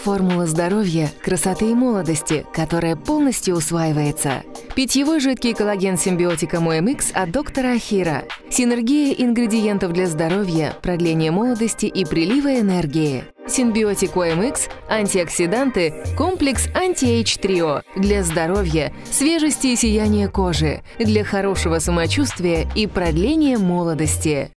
Формула здоровья, красоты и молодости, которая полностью усваивается. Питьевой жидкий коллаген симбиотика MoMX от доктора Ахира. Синергия ингредиентов для здоровья, продления молодости и прилива энергии. Симбиотик OMX, антиоксиданты, комплекс Anti-Age Trio для здоровья, свежести и сияния кожи, для хорошего самочувствия и продления молодости.